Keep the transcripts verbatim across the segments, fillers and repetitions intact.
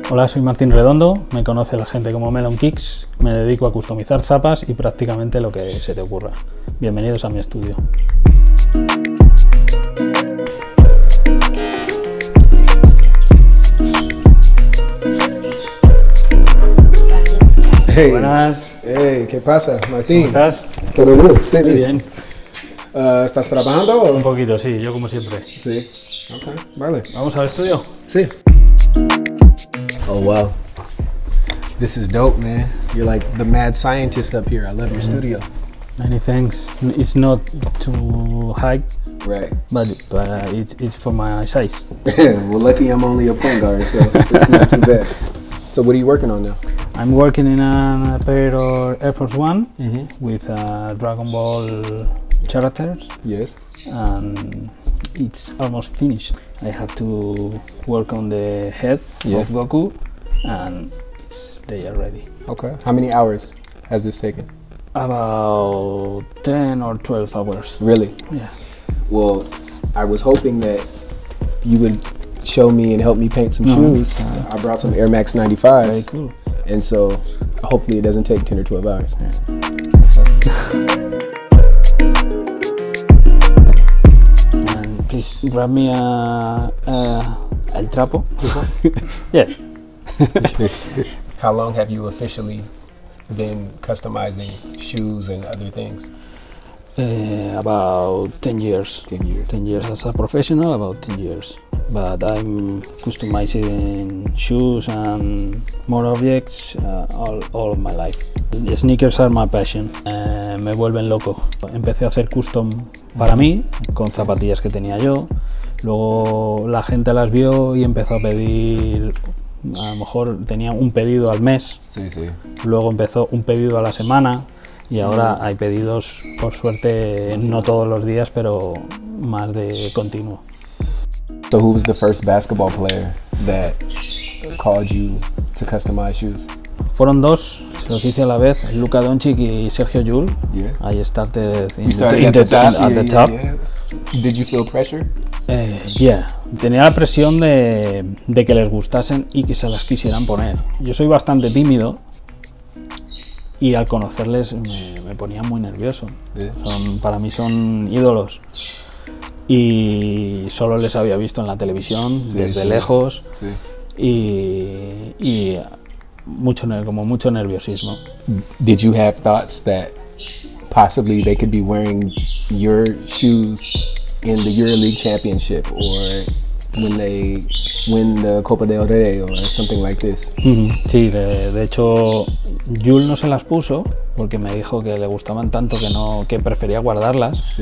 Hola, soy Martín Redondo, me conoce la gente como Melon Kicks, me dedico a customizar zapas y prácticamente lo que se te ocurra. Bienvenidos a mi estudio. Hey. Buenas. Hey, ¿qué pasa, Martín? ¿Cómo estás? ¿Todo bien? Sí, Muy sí. bien. Uh, ¿Estás trabajando? O? Un poquito, sí, yo como siempre. Sí. Ok, vale. ¿Vamos al estudio? Sí. Oh, wow. This is dope, man. You're like the mad scientist up here. I love your studio. Many thanks. It's not too high, Right. but, but it's, it's for my size. Well, lucky I'm only a point guard, so it's not too bad. So what are you working on now? I'm working in a pair of Air Force One Mm-hmm. with uh, Dragon Ball characters, Yes. and it's almost finished. I have to work on the head Yeah. of Goku, and it's, they are ready. Okay. How many hours has this taken? About ten or twelve hours. Really? Yeah. Well, I was hoping that you would show me and help me paint some No, shoes. uh, I brought some Air Max Very ninety-fives, cool. and so hopefully it doesn't take ten or twelve hours. And please grab me a, a el trapo. Yeah. How long have you officially been customizing shoes and other things? Uh, about ten years. Ten years. ten years as a professional, about ten years. But I'm customizing shoes and more objects uh, all, all of my life. The sneakers are my passion. Eh, me vuelven loco. Empecé a hacer custom para mí, con zapatillas que tenía yo. Luego la gente las vio y empezó a pedir, a lo mejor tenía un pedido al mes. Sí, sí. Luego empezó un pedido a la semana. Y ahora hay pedidos, por suerte, no todos los días, pero más de continuo. So who was the first basketball player that called you to customize shoes? Fueron dos, se los hice a la vez, Luka Doncic y Sergio Llull. Yeah. I started in You started the, in at the the- top. at the Yeah, top. yeah, yeah. Did you feel pressure? Eh, yeah. Tenía la presión de, de que les gustasen y que se las quisieran poner. Yo soy bastante tímido y al conocerles me, me ponía muy nervioso. Yeah. Son, para mí son ídolos. Y solo les había visto en la televisión, Sí, desde sí. lejos, Sí. y, y mucho, ner- como mucho nerviosismo. Did you have thoughts that possibly they could be wearing your shoes in the EuroLeague Championship or when they win the Copa del Rey or something like this? Ujú. Sí, de, de hecho, Jules no se las puso porque me dijo que le gustaban tanto que, no, que prefería guardarlas. Sí.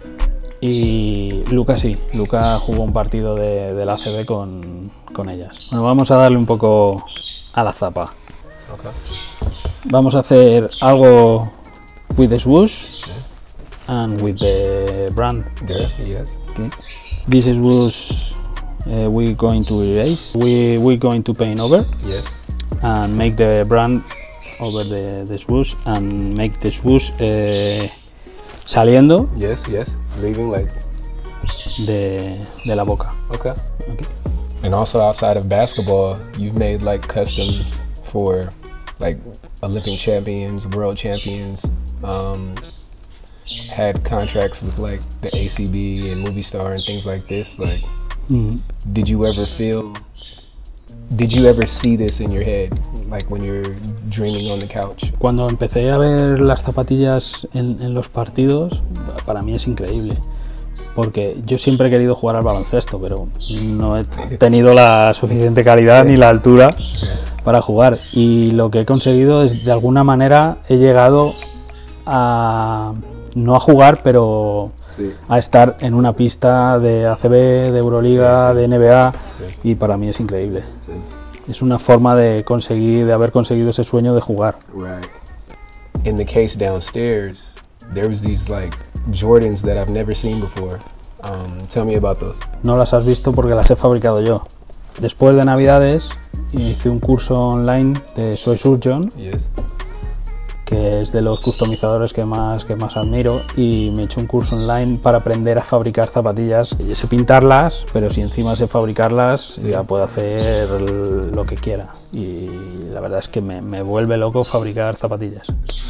Y Luka sí, Luka jugó un partido de, de la A C B con, con ellas. Bueno, vamos a darle un poco a la zapa. Okay. Vamos a hacer algo with the swoosh and with the brand. Good. Yes. Okay. This is swoosh uh, we're going to erase. We, we're going to paint over Yes. and make the brand over the, the swoosh and make the swoosh uh, saliendo Yes. Yes. Leaving like. de, de la boca. Okay. Okay. And also outside of basketball, you've made like customs for like Olympic champions, world champions, um, had contracts with like the A C B and Movie Star and things like this. Like, Mm. did you ever feel, did you ever see this in your head? Like when you're dreaming on the couch? Cuando empecé a ver las zapatillas en, en los partidos, para mí es increíble. Porque yo siempre he querido jugar al baloncesto, pero no he tenido la suficiente calidad ni la altura para jugar. Y lo que he conseguido es, de alguna manera, he llegado a, no a jugar, pero Sí. a estar en una pista de A C B, de Euroliga, Sí, sí. de N B A, Sí. y para mí es increíble. Sí. Es una forma de conseguir, de haber conseguido ese sueño de jugar. Right. In the case downstairs, there was these like Jordans that I've never seen before. Um, tell me about those. No las has visto porque las he fabricado yo. Después de Navidades hice un curso online de Soy Surgeon, Yes. que es de los customizadores que más, que más admiro, y me he hecho un curso online para aprender a fabricar zapatillas. Yo sé pintarlas, pero si encima sé fabricarlas, sí, ya puedo hacer lo que quiera. Y la verdad es que me, me vuelve loco fabricar zapatillas.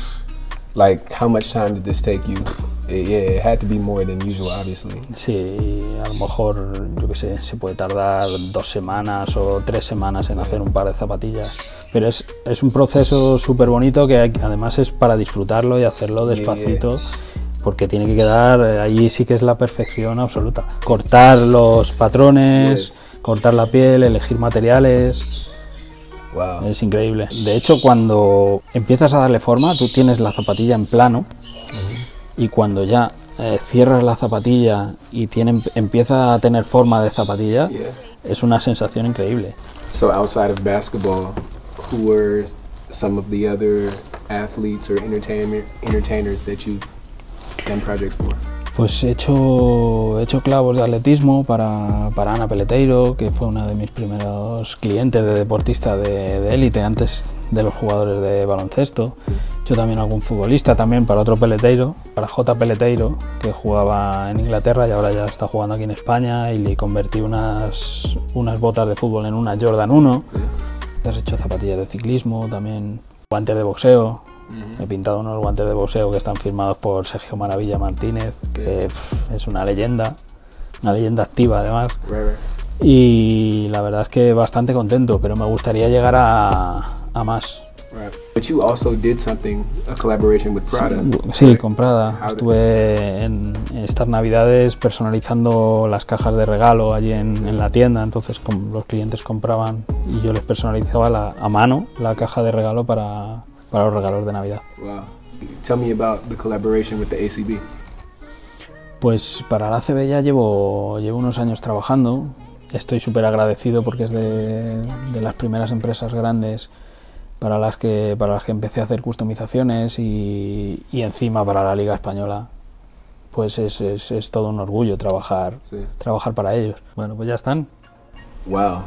Like, how much time did this take you? It, yeah, it had to be more than usual, obviously. Sí, a lo mejor, yo qué sé, se puede tardar dos semanas o tres semanas en hacer un par de zapatillas. Pero es, es un proceso súper bonito que hay, además es para disfrutarlo y hacerlo despacito. Yeah, yeah. Porque tiene que quedar, allí sí que es la perfección absoluta. Cortar los patrones, yes, cortar la piel, elegir materiales. Wow. Es increíble. De hecho, cuando empiezas a darle forma, tú tienes la zapatilla en plano, uh-huh, y cuando ya eh, cierras la zapatilla y tiene, empieza a tener forma de zapatilla, yeah, es una sensación increíble. So outside of basketball, who were some of the other athletes or entertainment entertainers that you've done projects for? Pues he hecho, he hecho clavos de atletismo para, para Ana Peleteiro, que fue una de mis primeros clientes de deportista de élite antes de los jugadores de baloncesto. Sí. He hecho también algún futbolista, también para otro Peleteiro, para J. Peleteiro, que jugaba en Inglaterra y ahora ya está jugando aquí en España, y le convertí unas, unas botas de fútbol en una Jordan uno. Sí. Has hecho zapatillas de ciclismo, también guantes de boxeo. Uh-huh. He pintado unos guantes de boxeo que están firmados por Sergio Maravilla Martínez, que pff, es una leyenda, una leyenda activa además. Right, right. Y la verdad es que bastante contento, pero me gustaría llegar a, a más. Right. But you also did something, a collaboration with Prada. Sí, sí, con Prada. Estuve en estas navidades personalizando las cajas de regalo allí en, en la tienda, entonces com, los clientes compraban y yo les personalizaba la, a mano la caja de regalo para... para los regalos de Navidad. Wow. Tell me about the collaboration with the A C B. Pues para la A C B ya llevo, llevo unos años trabajando. Estoy súper agradecido porque es de, de las primeras empresas grandes para las que, para las que empecé a hacer customizaciones, y, y encima para la Liga Española. Pues es, es, es todo un orgullo trabajar, sí, trabajar para ellos. Bueno, pues ya están. Wow.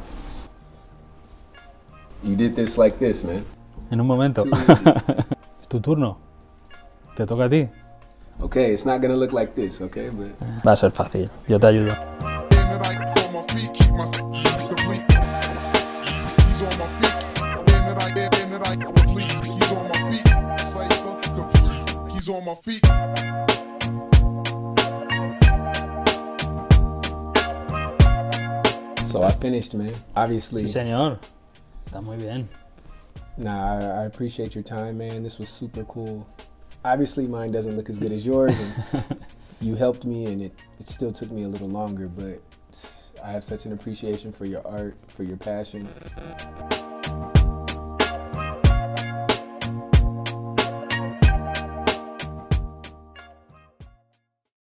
You did this like this, man. En un momento. Es tu turno. Te toca a ti. Okay, it's not gonna look like this, okay? But... Va a ser fácil. Yo te ayudo. So I finished, man. Obviously. Sí, señor. Está muy bien. Nah, I, I appreciate your time, man. This was super cool. Obviously, mine doesn't look as good as yours, and you helped me, and it, it still took me a little longer, but I have such an appreciation for your art, for your passion.